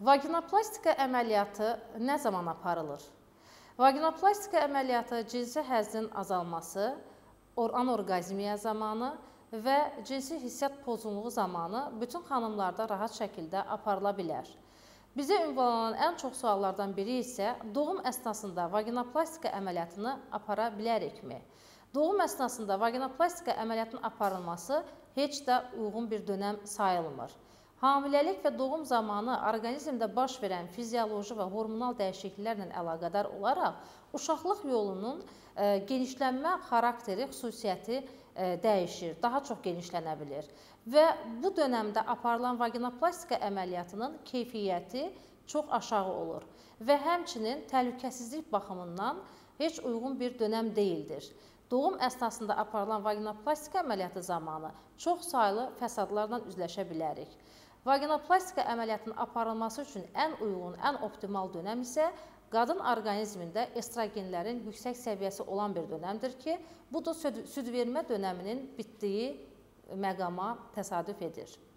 Vaginoplastika əməliyyatı nə zaman aparılır? Vaginoplastika əməliyyatı cinsi həzzin azalması, anorqazmiya zamanı və cinsi hissiyat pozğunluğu zamanı bütün xanımlarda rahat şəkildə aparıla bilər. Bizə ünvanlanan ən çox suallardan biri isə doğum əsnasında vaginoplastika əməliyyatını apara bilərikmi? Doğum əsnasında vaginoplastika əməliyyatının aparılması heç də uyğun bir dönəm sayılmır. Hamiləlik və doğum zamanı orqanizmdə baş verən fizioloji və hormonal dəyişikliklərlə əlaqədar olaraq uşaqlıq yolunun genişlənmə xarakteri, xüsusiyyəti dəyişir, daha çox genişlənə bilir. Və bu dönəmdə aparılan vaginoplastika əməliyyatının keyfiyyəti çox aşağı olur və həmçinin təhlükəsizlik baxımından heç uyğun bir dönəm deyildir. Doğum əsnasında aparılan vaginoplastika əməliyyatı zamanı çox saylı fəsadlarla üzləşə bilərik. Vaginoplastika əməliyyatının aparılması üçün ən uyğun, ən optimal dönəm isə qadın orqanizmində estrogenlərin yüksək səviyyəsi olan bir dönəmdir ki, bu da südvermə dönəminin bitdiyi məqama təsadüf edir.